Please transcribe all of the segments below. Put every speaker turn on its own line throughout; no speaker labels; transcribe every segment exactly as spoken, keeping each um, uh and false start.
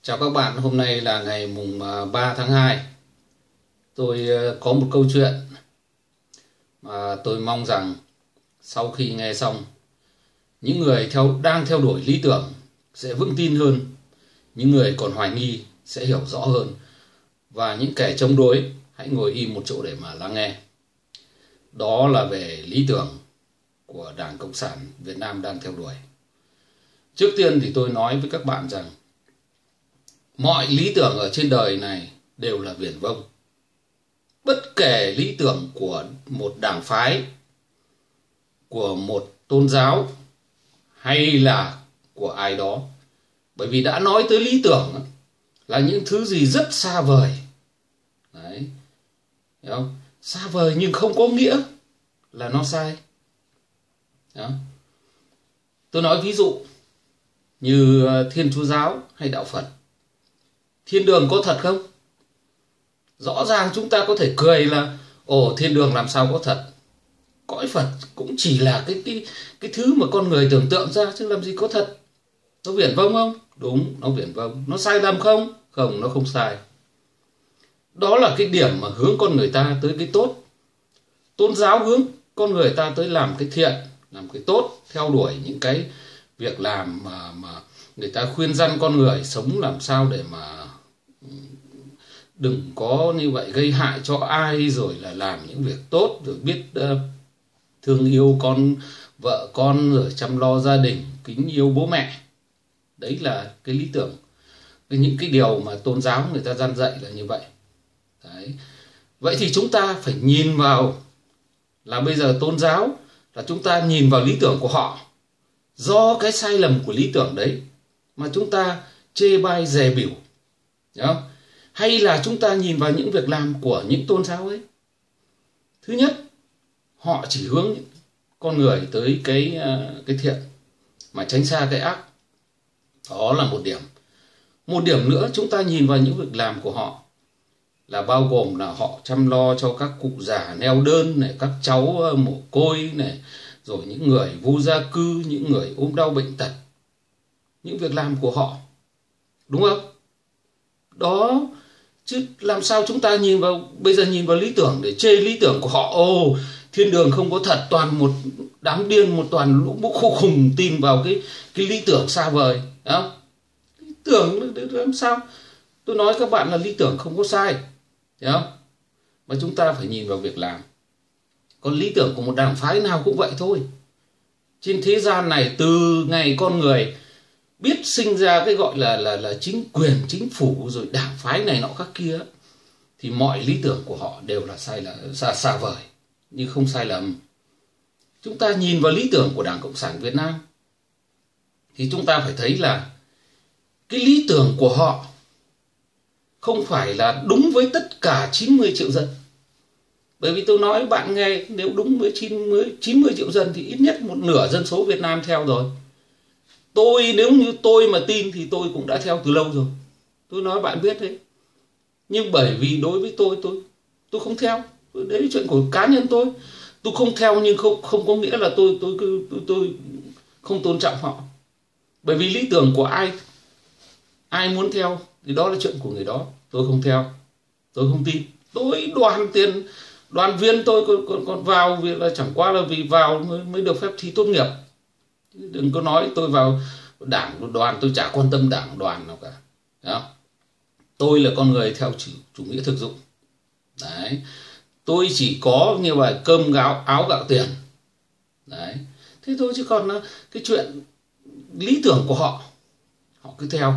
Chào các bạn, hôm nay là ngày mùng ba tháng hai. Tôi có một câu chuyện mà tôi mong rằng sau khi nghe xong, những người theo đang theo đuổi lý tưởng sẽ vững tin hơn, những người còn hoài nghi sẽ hiểu rõ hơn, và những kẻ chống đối hãy ngồi im một chỗ để mà lắng nghe. Đó là về lý tưởng của Đảng Cộng sản Việt Nam đang theo đuổi. Trước tiên thì tôi nói với các bạn rằng mọi lý tưởng ở trên đời này đều là viển vông. Bất kể lý tưởng của một đảng phái, của một tôn giáo hay là của ai đó. Bởi vì đã nói tới lý tưởng là những thứ gì rất xa vời. Đấy. Hiểu không? Xa vời nhưng không có nghĩa là nó sai. Đó. Tôi nói ví dụ như Thiên Chúa giáo hay đạo Phật. Thiên đường có thật không? Rõ ràng chúng ta có thể cười là ồ, thiên đường làm sao có thật. Cõi Phật cũng chỉ là cái, cái, cái thứ mà con người tưởng tượng ra, chứ làm gì có thật. Nó viển vông không? Đúng, nó viển vông. Nó sai lầm không? Không, nó không sai. Đó là cái điểm mà hướng con người ta tới cái tốt. Tôn giáo hướng con người ta tới làm cái thiện, làm cái tốt, theo đuổi những cái việc làm mà, mà người ta khuyên răn con người sống làm sao để mà đừng có như vậy gây hại cho ai, rồi là làm những việc tốt, rồi biết uh, thương yêu con vợ con, rồi chăm lo gia đình, kính yêu bố mẹ. Đấy là cái lý tưởng, những cái điều mà tôn giáo người ta răn dạy là như vậy. Đấy. Vậy thì chúng ta phải nhìn vào là bây giờ tôn giáo là chúng ta nhìn vào lý tưởng của họ, do cái sai lầm của lý tưởng đấy mà chúng ta chê bai dè bỉu, đúng không? Hay là chúng ta nhìn vào những việc làm của những tôn giáo ấy. Thứ nhất, họ chỉ hướng con người tới cái, cái thiện mà tránh xa cái ác. Đó là một điểm. Một điểm nữa, chúng ta nhìn vào những việc làm của họ là bao gồm là họ chăm lo cho các cụ già neo đơn này, các cháu mồ côi này, rồi những người vô gia cư, những người ốm đau bệnh tật. Những việc làm của họ, đúng không? Đó, chứ làm sao chúng ta nhìn vào, bây giờ nhìn vào lý tưởng để chê lý tưởng của họ. Ồ, thiên đường không có thật, toàn một đám điên, một toàn lũ bốc khô khùng tin vào cái, cái lý tưởng xa vời. Đó. Lý tưởng làm sao? Tôi nói các bạn là lý tưởng không có sai. Thấy không? Mà chúng ta phải nhìn vào việc làm. Còn lý tưởng của một đảng phái nào cũng vậy thôi. Trên thế gian này, từ ngày con người biết sinh ra cái gọi là là là chính quyền, chính phủ, rồi đảng phái này nọ khác kia, thì mọi lý tưởng của họ đều là sai là xa xa vời, nhưng không sai lầm. Chúng ta nhìn vào lý tưởng của Đảng Cộng sản Việt Nam thì chúng ta phải thấy là cái lý tưởng của họ không phải là đúng với tất cả chín mươi triệu dân. Bởi vì tôi nói bạn nghe, nếu đúng với chín mươi triệu dân thì ít nhất một nửa dân số Việt Nam theo rồi. Tôi, nếu như tôi mà tin thì tôi cũng đã theo từ lâu rồi. Tôi nói bạn biết đấy. Nhưng bởi vì đối với tôi, tôi tôi không theo. Đấy là chuyện của cá nhân tôi. Tôi không theo nhưng không không có nghĩa là tôi tôi tôi, tôi, tôi không tôn trọng họ. Bởi vì lý tưởng của ai, ai muốn theo thì đó là chuyện của người đó. Tôi không theo, tôi không tin. Tôi đoàn tiền, đoàn viên tôi còn, còn, còn vào việc là chẳng qua là vì vào mới, mới được phép thi tốt nghiệp. Đừng có nói tôi vào đảng đoàn, tôi chả quan tâm đảng đoàn nào cả. Đó. Tôi là con người theo chủ, chủ nghĩa thực dụng. Đấy. Tôi chỉ có như vậy cơm gáo áo gạo tiền. Đấy. Thế thôi, chứ còn cái chuyện lý tưởng của họ, họ cứ theo.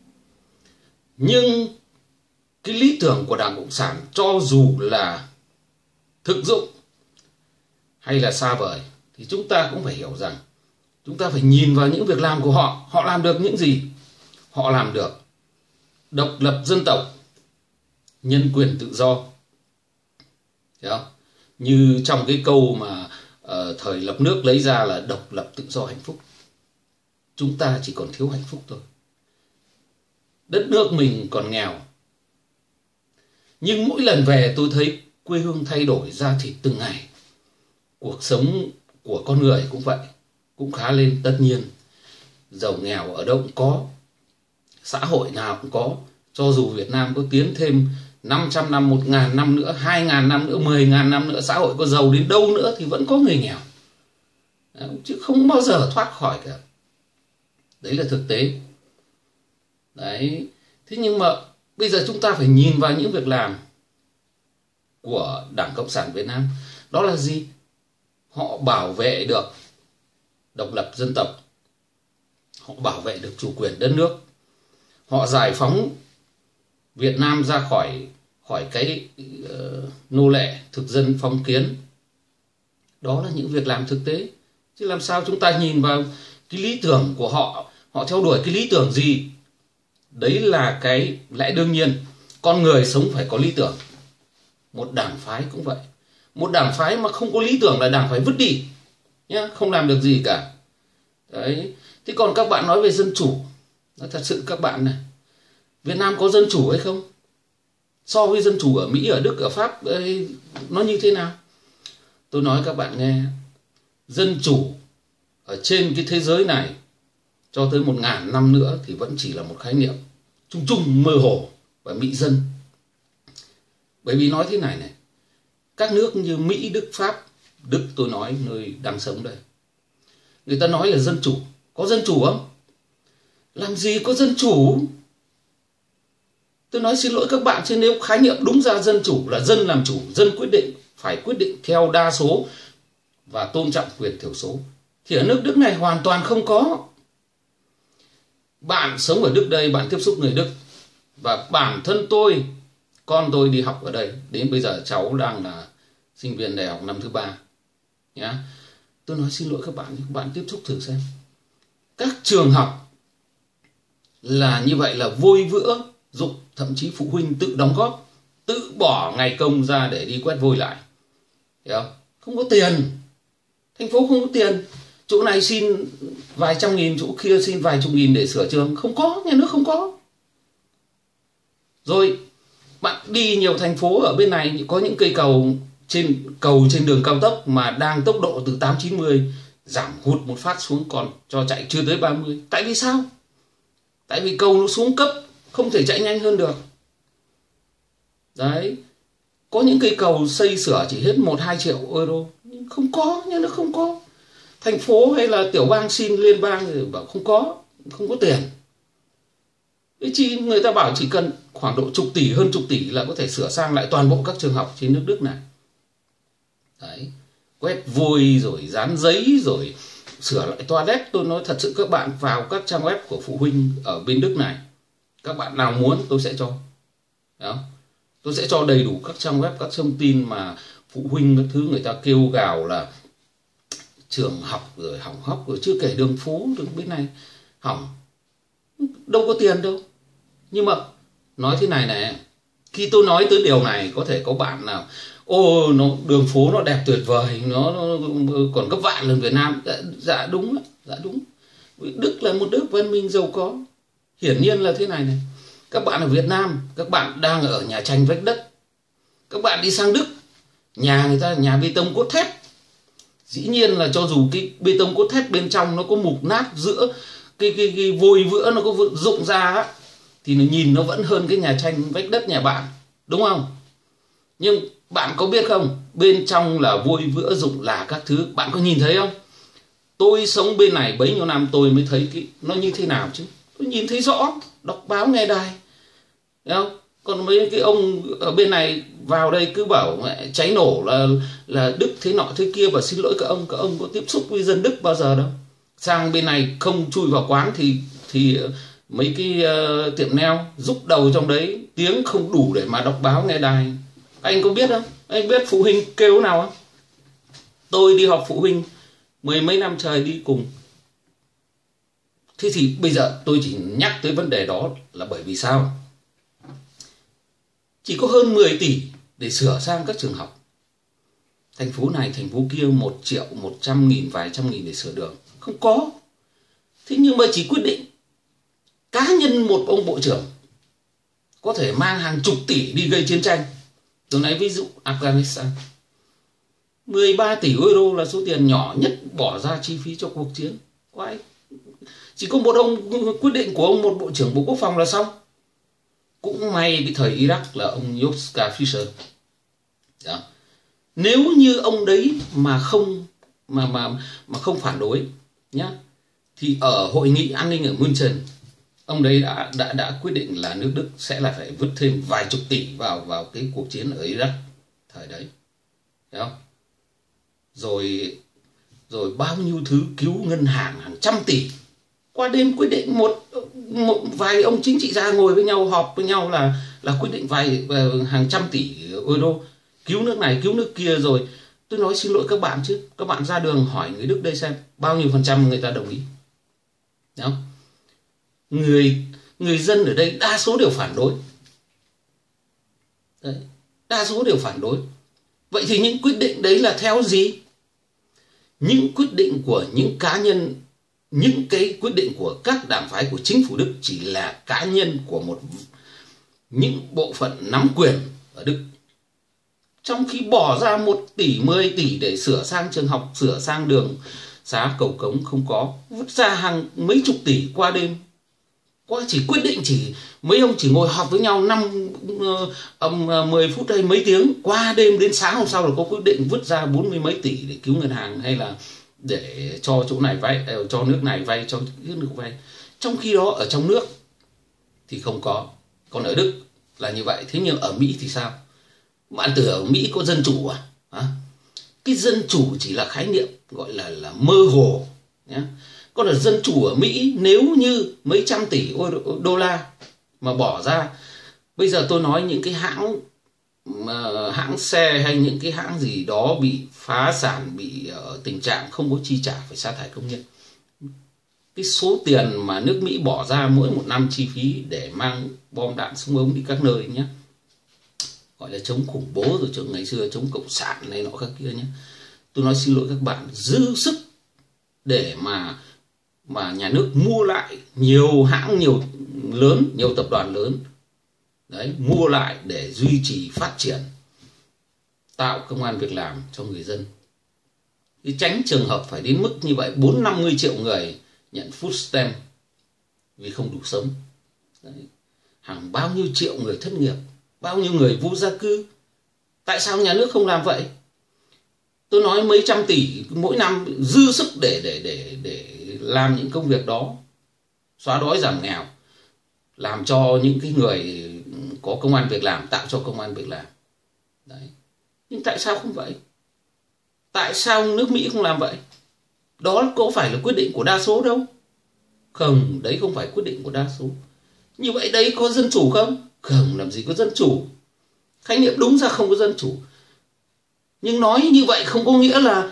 Nhưng cái lý tưởng của Đảng Cộng sản, cho dù là thực dụng hay là xa vời, thì chúng ta cũng phải hiểu rằng chúng ta phải nhìn vào những việc làm của họ. Họ làm được những gì? Họ làm được độc lập dân tộc, nhân quyền tự do. Thấy không? Như trong cái câu mà uh, thời lập nước lấy ra là độc lập tự do hạnh phúc. Chúng ta chỉ còn thiếu hạnh phúc thôi. Đất nước mình còn nghèo. Nhưng mỗi lần về tôi thấy quê hương thay đổi da thịt từng ngày. Cuộc sống của con người cũng vậy, cũng khá lên. Tất nhiên giàu nghèo ở đâu cũng có, xã hội nào cũng có. Cho dù Việt Nam có tiến thêm năm trăm năm, một nghìn năm nữa, hai nghìn năm nữa, mười nghìn năm nữa, xã hội có giàu đến đâu nữa thì vẫn có người nghèo. Đấy, chứ không bao giờ thoát khỏi cả. Đấy là thực tế. Đấy. Thế nhưng mà bây giờ chúng ta phải nhìn vào những việc làm của Đảng Cộng sản Việt Nam. Đó là gì? Họ bảo vệ được độc lập dân tộc, họ bảo vệ được chủ quyền đất nước, họ giải phóng Việt Nam ra khỏi khỏi cái uh, nô lệ thực dân phong kiến. Đó là những việc làm thực tế. Chứ làm sao chúng ta nhìn vào cái lý tưởng của họ, họ theo đuổi cái lý tưởng gì? Đấy là cái lẽ đương nhiên. Con người sống phải có lý tưởng. Một đảng phái cũng vậy. Một đảng phái mà không có lý tưởng là đảng phải vứt đi nhá, không làm được gì cả. Đấy. Thế còn các bạn nói về dân chủ, thật sự các bạn này, Việt Nam có dân chủ hay không? So với dân chủ ở Mỹ, ở Đức, ở Pháp ấy, nó như thế nào? Tôi nói các bạn nghe, dân chủ ở trên cái thế giới này cho tới một ngàn năm nữa thì vẫn chỉ là một khái niệm chung chung, mơ hồ và mị dân. Bởi vì nói thế này này, các nước như Mỹ, Đức, Pháp, Đức tôi nói nơi đang sống đây, người ta nói là dân chủ. Có dân chủ không? Làm gì có dân chủ? Tôi nói xin lỗi các bạn, chứ nếu khái niệm đúng ra dân chủ là dân làm chủ, dân quyết định, phải quyết định theo đa số và tôn trọng quyền thiểu số, thì ở nước Đức này hoàn toàn không có. Bạn sống ở Đức đây, bạn tiếp xúc người Đức, và bản thân tôi, con tôi đi học ở đây, đến bây giờ cháu đang là sinh viên đại học năm thứ ba nhá. Tôi nói xin lỗi các bạn, các bạn tiếp xúc thử xem. Các trường học là như vậy là vôi vữa dụng, thậm chí phụ huynh tự đóng góp, tự bỏ ngày công ra để đi quét vôi lại. Hiểu không? Không có tiền. Thành phố không có tiền. Chỗ này xin vài trăm nghìn, chỗ kia xin vài chục nghìn để sửa trường. Không có, nhà nước không có. Rồi bạn đi nhiều thành phố ở bên này, có những cây cầu trên cầu trên đường cao tốc mà đang tốc độ từ tám chín mươi, giảm hụt một phát xuống còn cho chạy chưa tới ba mươi. Tại vì sao? Tại vì cầu nó xuống cấp, không thể chạy nhanh hơn được. Đấy. Có những cây cầu xây sửa chỉ hết một hai triệu euro. Không có, nhưng nó không có. Thành phố hay là tiểu bang xin liên bang thì bảo không có, không có tiền. Thế chỉ người ta bảo chỉ cần khoảng độ chục tỷ, hơn chục tỷ là có thể sửa sang lại toàn bộ các trường học trên nước Đức này. Đấy. Quét vôi rồi dán giấy rồi sửa lại toilet. Tôi nói thật sự các bạn vào các trang web của phụ huynh ở bên Đức này, các bạn nào muốn tôi sẽ cho. Đó. Tôi sẽ cho đầy đủ các trang web, các thông tin mà phụ huynh các thứ người ta kêu gào là trường học rồi hỏng hóc, rồi chưa kể đường phố đường bên này hỏng. Đâu có tiền đâu. Nhưng mà nói thế này này, khi tôi nói tới điều này có thể có bạn nào ô nó đường phố nó đẹp tuyệt vời, nó, nó còn gấp vạn lần Việt Nam. Dạ, dạ đúng, dạ đúng. Đức là một nước văn minh giàu có. Hiển nhiên là thế này này. Các bạn ở Việt Nam, các bạn đang ở nhà tranh vách đất. Các bạn đi sang Đức, nhà người ta nhà bê tông cốt thép. Dĩ nhiên là cho dù cái bê tông cốt thép bên trong nó có mục nát, giữa cái, cái, cái vôi vữa nó có rụng ra á, thì nó nhìn nó vẫn hơn cái nhà tranh vách đất nhà bạn. Đúng không? Nhưng bạn có biết không, bên trong là vôi vữa rụng là các thứ. Bạn có nhìn thấy không? Tôi sống bên này bấy nhiêu năm tôi mới thấy cái nó như thế nào chứ. Tôi nhìn thấy rõ, đọc báo nghe đài. Thấy không? Còn mấy cái ông ở bên này vào đây cứ bảo mẹ cháy nổ là là Đức thế nọ thế kia, và xin lỗi các ông, các ông có tiếp xúc với dân Đức bao giờ đâu. Sang bên này không chui vào quán thì thì mấy cái uh, tiệm nail rúc đầu trong đấy, tiếng không đủ để mà đọc báo nghe đài. Anh có biết không? Anh biết phụ huynh kêu nào không? Tôi đi họp phụ huynh mười mấy năm trời đi cùng. Thế thì bây giờ tôi chỉ nhắc tới vấn đề đó là bởi vì sao? Chỉ có hơn mười tỷ để sửa sang các trường học. Thành phố này, thành phố kia một triệu, một trăm nghìn, vài trăm nghìn để sửa đường. Không có. Thế nhưng mà chỉ quyết định cá nhân một ông bộ trưởng có thể mang hàng chục tỷ đi gây chiến tranh. Tôi nói ví dụ Afghanistan. mười ba tỷ euro là số tiền nhỏ nhất bỏ ra chi phí cho cuộc chiến. Có ai? Chỉ có một ông quyết định của ông, một bộ trưởng Bộ Quốc phòng là xong. Cũng may cái thời Iraq là ông Joschka Fischer. Đó. Nếu như ông đấy mà không mà mà mà không phản đối nhá, thì ở hội nghị an ninh ở München, ông đấy đã đã đã quyết định là nước Đức sẽ là phải vứt thêm vài chục tỷ vào vào cái cuộc chiến ở Iraq thời đấy. Thấy không? Rồi rồi bao nhiêu thứ, cứu ngân hàng hàng trăm tỷ. Qua đêm quyết định một một vài ông chính trị gia ngồi với nhau, họp với nhau là là quyết định vài hàng trăm tỷ euro, cứu nước này cứu nước kia. Rồi tôi nói xin lỗi các bạn chứ, các bạn ra đường hỏi người Đức đây xem bao nhiêu phần trăm người ta đồng ý. Đấy không? Người người dân ở đây đa số đều phản đối. Đấy, đa số đều phản đối. Vậy thì những quyết định đấy là theo gì? Những quyết định của những cá nhân, những cái quyết định của các đảng phái của chính phủ Đức chỉ là cá nhân của một những bộ phận nắm quyền ở Đức. Trong khi bỏ ra một tỷ, mười tỷ để sửa sang trường học, sửa sang đường xá cầu cống không có, vứt ra hàng mấy chục tỷ qua đêm. Qua chỉ quyết định, chỉ mấy ông chỉ ngồi họp với nhau năm uh, mười phút hay mấy tiếng, qua đêm đến sáng hôm sau là có quyết định vứt ra bốn mươi mấy tỷ để cứu ngân hàng, hay là để cho chỗ này vay, cho nước này vay, cho nước vay. Trong khi đó ở trong nước thì không có. Còn ở Đức là như vậy. Thế nhưng ở Mỹ thì sao? Bạn tưởng ở Mỹ có dân chủ à? Hả? Cái dân chủ chỉ là khái niệm gọi là là mơ hồ nhé. Còn ở dân chủ ở Mỹ, nếu như mấy trăm tỷ đô la mà bỏ ra, bây giờ tôi nói những cái hãng mà hãng xe hay những cái hãng gì đó bị phá sản, bị ở tình trạng không có chi trả, phải sa thải công nhân. Cái số tiền mà nước Mỹ bỏ ra mỗi một năm chi phí để mang bom đạn súng ống đi các nơi nhé, gọi là chống khủng bố, rồi chống ngày xưa chống cộng sản này nọ các kia nhé. Tôi nói xin lỗi các bạn, dư sức để mà mà nhà nước mua lại nhiều hãng, nhiều lớn, nhiều tập đoàn lớn đấy, mua lại để duy trì phát triển, tạo công ăn việc làm cho người dân. Thì tránh trường hợp phải đến mức như vậy, bốn năm mươi triệu người nhận food stamp vì không đủ sống đấy. Hàng bao nhiêu triệu người thất nghiệp, bao nhiêu người vô gia cư. Tại sao nhà nước không làm vậy? Tôi nói mấy trăm tỷ mỗi năm dư sức để để để để làm những công việc đó, xóa đói giảm nghèo, làm cho những cái người có công ăn việc làm, tạo cho công ăn việc làm đấy. Nhưng tại sao không vậy? Tại sao nước Mỹ không làm vậy? Đó có phải là quyết định của đa số đâu. Không, đấy không phải quyết định của đa số. Như vậy đấy có dân chủ không? Không, làm gì có dân chủ. Khái niệm đúng ra không có dân chủ. Nhưng nói như vậy không có nghĩa là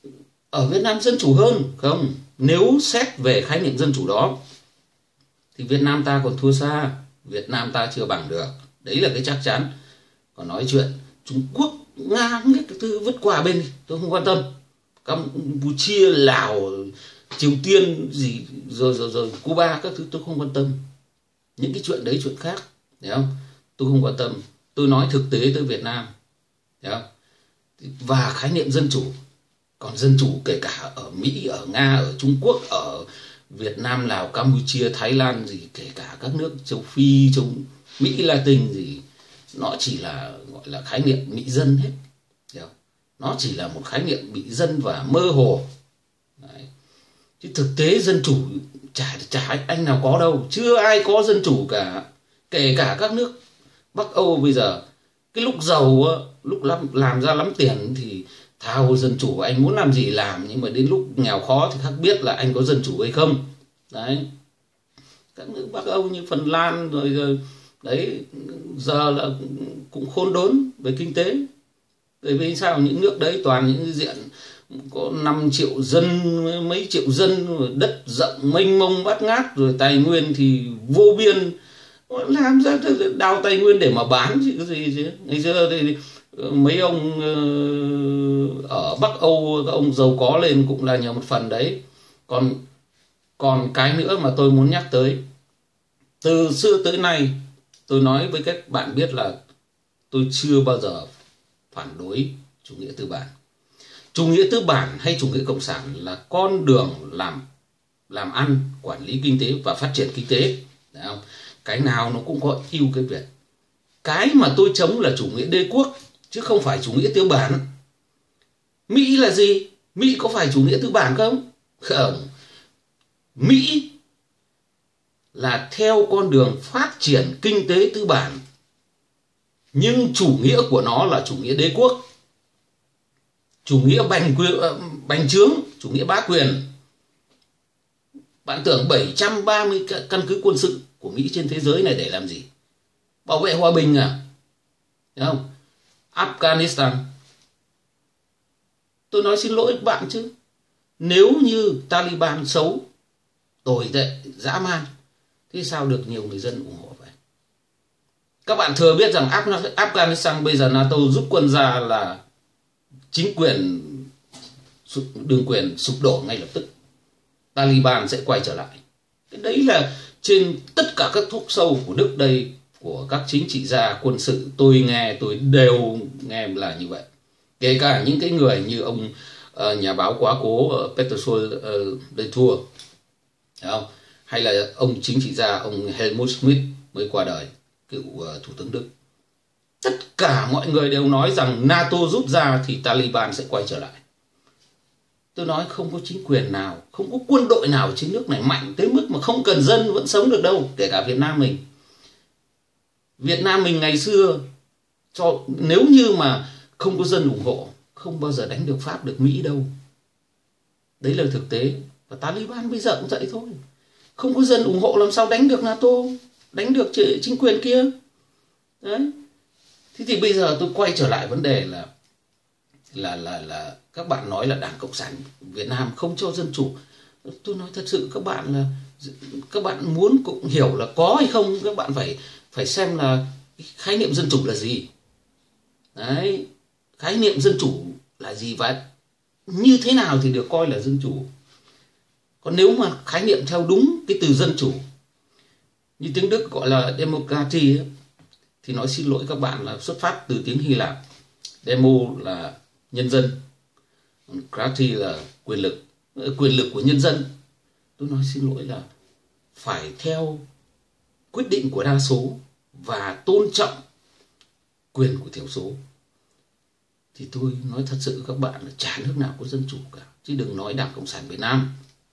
ở Việt Nam dân chủ hơn. Không, nếu xét về khái niệm dân chủ đó thì Việt Nam ta còn thua xa. Việt Nam ta chưa bằng được. Đấy là cái chắc chắn. Còn nói chuyện Trung Quốc, Nga, biết cái thứ vứt qua bên đi, tôi không quan tâm. Campuchia, Lào, Triều Tiên gì rồi rồi rồi Cuba các thứ tôi không quan tâm. Những cái chuyện đấy chuyện khác, hiểu không? Tôi không quan tâm. Tôi nói thực tế tới Việt Nam, hiểu không? Và khái niệm dân chủ. Còn dân chủ kể cả ở Mỹ, ở Nga, ở Trung Quốc, ở Việt Nam, Lào, Campuchia, Thái Lan gì, kể cả các nước châu Phi, châu Mỹ Latin gì, nó chỉ là gọi là khái niệm mỹ dân hết. Hiểu không? Nó chỉ là một khái niệm bị dân và mơ hồ. Đấy. Chứ thực tế dân chủ chả, chả anh nào có đâu. Chưa ai có dân chủ cả. Kể cả các nước Bắc Âu bây giờ. Cái lúc giàu, lúc làm, làm ra lắm tiền thì thao dân chủ, anh muốn làm gì làm. Nhưng mà đến lúc nghèo khó thì khác biết là anh có dân chủ hay không. Đấy. Các nước Bắc Âu như Phần Lan rồi, rồi đấy, giờ là cũng khôn đốn về kinh tế. Bởi vì sao? Những nước đấy toàn những diện có năm triệu dân, mấy triệu dân, đất rộng mênh mông bát ngát, rồi tài nguyên thì vô biên. Làm ra đào tài nguyên để mà bán chứ cái gì chứ. Ngày xưa thì mấy ông ở Bắc Âu, các ông giàu có lên cũng là nhờ một phần đấy. Còn còn cái nữa mà tôi muốn nhắc tới, từ xưa tới nay tôi nói với các bạn biết là tôi chưa bao giờ phản đối chủ nghĩa tư bản. Chủ nghĩa tư bản hay chủ nghĩa cộng sản là con đường làm làm ăn, quản lý kinh tế và phát triển kinh tế. Đấy không? Cái nào nó cũng có ưu cái việc. Cái mà tôi chống là chủ nghĩa đế quốc, chứ không phải chủ nghĩa tư bản. Mỹ là gì? Mỹ có phải chủ nghĩa tư bản không? Không. Mỹ là theo con đường phát triển kinh tế tư bản, nhưng chủ nghĩa của nó là chủ nghĩa đế quốc, chủ nghĩa bành quyền, bành trướng, chủ nghĩa bá quyền. Bạn tưởng bảy trăm ba mươi căn cứ quân sự của Mỹ trên thế giới này để làm gì? Bảo vệ hòa bình à? Thấy không? Afghanistan. Tôi nói xin lỗi các bạn chứ, nếu như Taliban xấu, tồi tệ, dã man, thế sao được nhiều người dân ủng hộ vậy? Các bạn thừa biết rằng Afghanistan bây giờ NATO rút quân ra là chính quyền đương quyền sụp đổ ngay lập tức, Taliban sẽ quay trở lại. Cái đấy là trên tất cả các talk show của Đức đây, của các chính trị gia quân sự, tôi nghe tôi đều nghe là như vậy. Kể cả những cái người như ông uh, nhà báo quá cố uh, Petersol uh, Latour, không? Hay là ông chính trị gia ông Helmut Schmidt mới qua đời, cựu uh, thủ tướng Đức. Tất cả mọi người đều nói rằng NATO rút ra thì Taliban sẽ quay trở lại. Tôi nói không có chính quyền nào, không có quân đội nào trên nước này mạnh tới mức mà không cần dân vẫn sống được đâu, kể cả Việt Nam mình. Việt Nam mình ngày xưa, cho nếu như mà không có dân ủng hộ, không bao giờ đánh được Pháp, được Mỹ đâu. Đấy là thực tế. Và Taliban bây giờ cũng vậy thôi. Không có dân ủng hộ làm sao đánh được NATO, đánh được chính quyền kia. Đấy. Thế thì bây giờ tôi quay trở lại vấn đề là là là là các bạn nói là Đảng Cộng sản Việt Nam không cho dân chủ. Tôi nói thật sự các bạn là các bạn muốn cũng hiểu là có hay không, các bạn phải phải xem là khái niệm dân chủ là gì. Đấy, khái niệm dân chủ là gì và như thế nào thì được coi là dân chủ. Còn nếu mà khái niệm theo đúng cái từ dân chủ, như tiếng Đức gọi là democracy ấy, thì nói xin lỗi các bạn là xuất phát từ tiếng Hy Lạp. Demo là nhân dân, kraty là quyền lực, quyền lực của nhân dân. Tôi nói xin lỗi là phải theo quyết định của đa số và tôn trọng quyền của thiểu số. Thì tôi nói thật sự các bạn là chả nước nào có dân chủ cả, chứ đừng nói Đảng Cộng sản Việt Nam.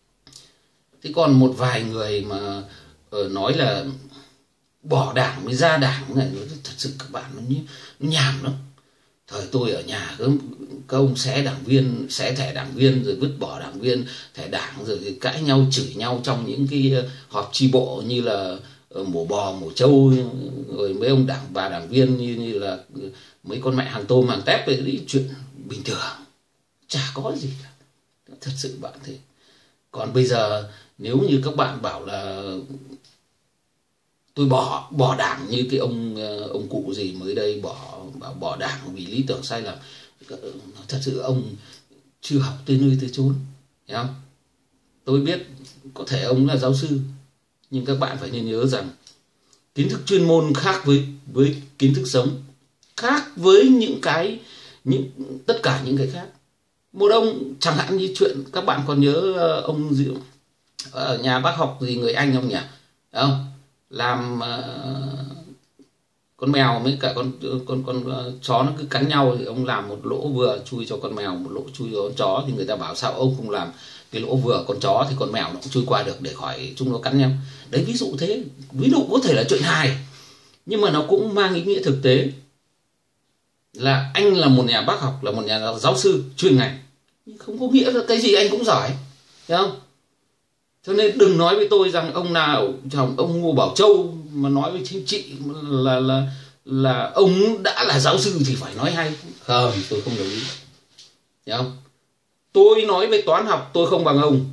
Thế còn một vài người mà uh, nói là bỏ đảng mới ra đảng này, thật sự các bạn nó, nó nhảm lắm. Thời tôi ở nhà các, các ông xé đảng viên, xé thẻ đảng viên rồi vứt bỏ đảng viên, thẻ đảng rồi cãi nhau chửi nhau trong những cái họp chi bộ như là mổ bò, mổ trâu, rồi mấy ông đảng bà đảng viên như, như là mấy con mẹ hàng tôm hàng tép, đấy chuyện bình thường, chả có gì cả. Thật sự bạn thế. Còn bây giờ nếu như các bạn bảo là tôi bỏ bỏ đảng như cái ông ông cụ gì mới đây bỏ bảo bỏ đảng vì lý tưởng sai lầm, thật sự ông chưa học tới nơi tới chốn, hiểu không? Tôi biết có thể ông là giáo sư, nhưng các bạn phải nên nhớ rằng kiến thức chuyên môn khác với với kiến thức sống, khác với những cái những tất cả những cái khác. Một ông chẳng hạn như chuyện các bạn còn nhớ ông gì ở nhà bác học gì người Anh không nhỉ? Đấy không? Làm uh, con mèo với cả con con con uh, chó nó cứ cắn nhau thì ông làm một lỗ vừa chui cho con mèo, một lỗ chui cho con chó, thì người ta bảo sao ông không làm cái lỗ vừa con chó thì con mèo nó cũng chui qua được để khỏi chúng nó cắn nhau. Đấy, ví dụ thế, ví dụ có thể là chuyện hài nhưng mà nó cũng mang ý nghĩa thực tế là anh là một nhà bác học, là một nhà giáo sư chuyên ngành, nhưng không có nghĩa là cái gì anh cũng giỏi, thấy không? Cho nên đừng nói với tôi rằng ông nào chồng ông Ngô Bảo Châu mà nói với chính trị là là là ông đã là giáo sư thì phải nói hay. Không, tôi không đồng ý. Thấy không? Tôi nói về toán học tôi không bằng ông,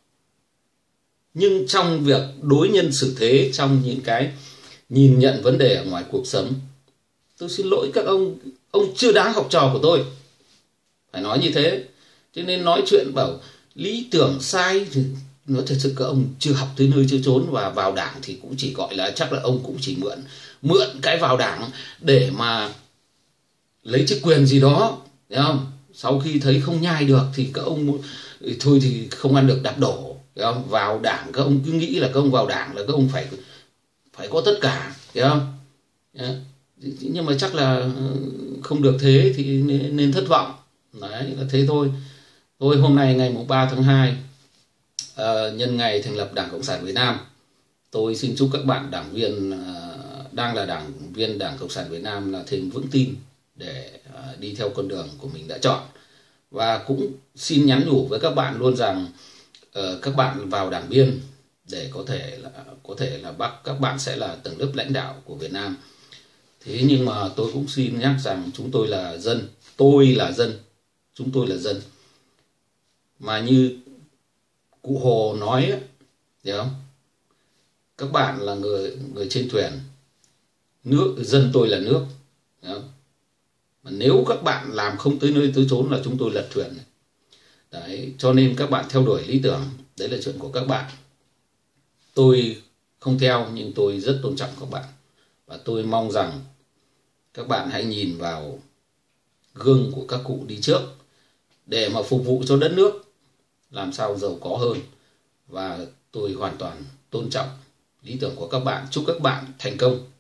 nhưng trong việc đối nhân xử thế, trong những cái nhìn nhận vấn đề ở ngoài cuộc sống, tôi xin lỗi các ông, ông chưa đáng học trò của tôi, phải nói như thế. Cho nên nói chuyện bảo lý tưởng sai thì nói thật sự các ông chưa học tới nơi chưa chốn, và vào đảng thì cũng chỉ gọi là chắc là ông cũng chỉ mượn mượn cái vào đảng để mà lấy chức quyền gì đó, thấy không? Sau khi thấy không nhai được thì các ông thôi thì không ăn được đạp đổ, Thấy không? Vào đảng các ông cứ nghĩ là các ông vào đảng là các ông phải phải có tất cả, thấy không? Nhưng mà chắc là không được thế thì nên thất vọng. Đấy là thế thôi. Thôi hôm nay ngày mùng ba tháng hai, uh, nhân ngày thành lập Đảng Cộng sản Việt Nam, tôi xin chúc các bạn đảng viên uh, đang là đảng viên Đảng Cộng sản Việt Nam là thêm vững tin để uh, đi theo con đường của mình đã chọn. Và cũng xin nhắn nhủ với các bạn luôn rằng uh, các bạn vào đảng viên để có thể là có thể là bắc các bạn sẽ là tầng lớp lãnh đạo của Việt Nam. Thế nhưng mà tôi cũng xin nhắc rằng chúng tôi là dân, tôi là dân, chúng tôi là dân. Mà như cụ Hồ nói ấy, hiểu không? Các bạn là người người trên thuyền, nước dân tôi là nước, hiểu không? Mà nếu các bạn làm không tới nơi tới chốn là chúng tôi lật thuyền. Đấy, cho nên các bạn theo đuổi lý tưởng, đấy là chuyện của các bạn. Tôi không theo nhưng tôi rất tôn trọng các bạn. Và tôi mong rằng các bạn hãy nhìn vào gương của các cụ đi trước để mà phục vụ cho đất nước làm sao giàu có hơn. Và tôi hoàn toàn tôn trọng lý tưởng của các bạn. Chúc các bạn thành công.